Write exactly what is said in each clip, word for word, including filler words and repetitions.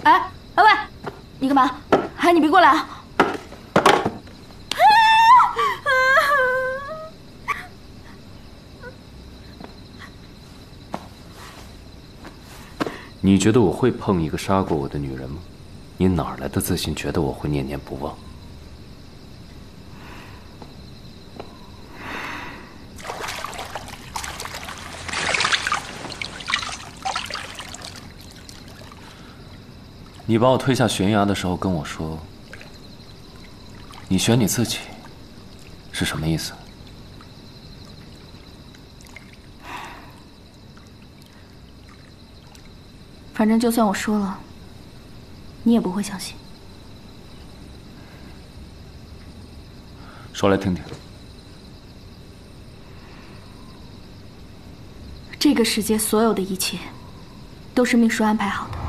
哎哎喂，你干嘛？哎，你别过来啊！ 你觉得我会碰一个杀过我的女人吗？你哪来的自信，觉得我会念念不忘？你把我推下悬崖的时候跟我说，你选你自己，是什么意思？ 反正就算我说了，你也不会相信。 说来听听。 这个世界所有的一切，都是命数安排好的。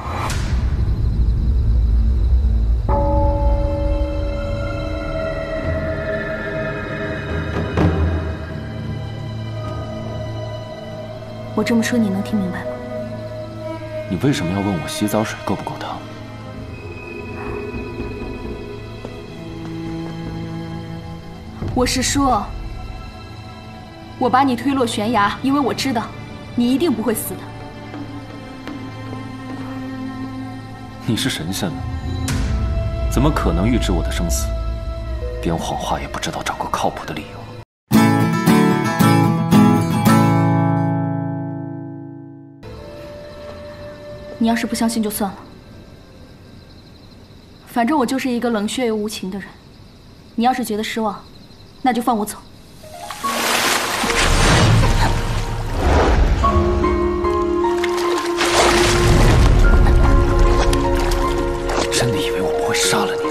我这么说，你能听明白吗？ 你为什么要问我洗澡水够不够烫？ 我是说，我把你推落悬崖，因为我知道，你一定不会死的。 你是神仙吗？怎么可能预知我的生死？编谎话也不知道找个靠谱的理由。 你要是不相信就算了，反正我就是一个冷血又无情的人。你要是觉得失望，那就放我走。 真的以为我不会杀了你？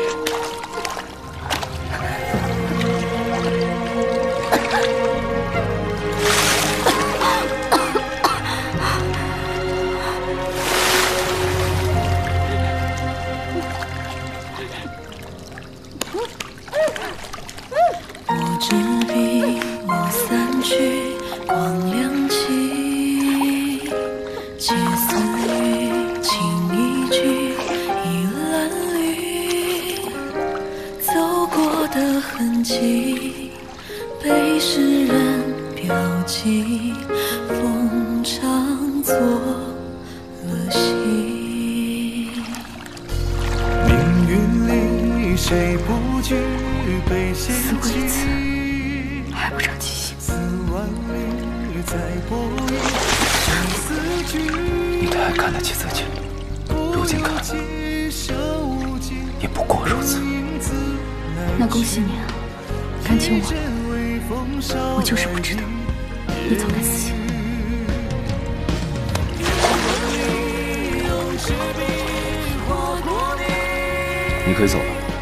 被世人标记，逢场作了戏。命运里谁不惧被嫌弃？ 还不长记性。 你太看得起自己，如今看，也不过如此。 那恭喜你啊！感情我，我就是不知道你早该死心。 你可以走了。